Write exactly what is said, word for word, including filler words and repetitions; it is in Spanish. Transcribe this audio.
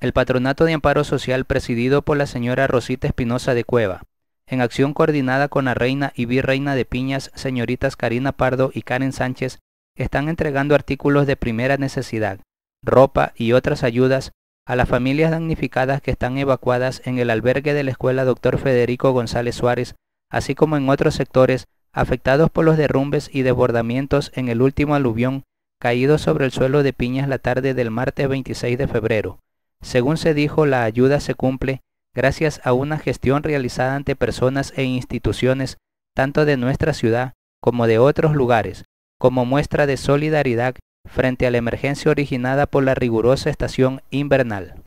El Patronato de Amparo Social, presidido por la señora Rosita Espinosa de Cueva, en acción coordinada con la reina y virreina de Piñas, señoritas Karina Pardo y Karen Sánchez, están entregando artículos de primera necesidad, ropa y otras ayudas a las familias damnificadas que están evacuadas en el albergue de la Escuela Doctor Federico González Suárez, así como en otros sectores afectados por los derrumbes y desbordamientos en el último aluvión caído sobre el suelo de Piñas la tarde del martes veintiséis de febrero. Según se dijo, la ayuda se cumple gracias a una gestión realizada ante personas e instituciones tanto de nuestra ciudad como de otros lugares, como muestra de solidaridad frente a la emergencia originada por la rigurosa estación invernal.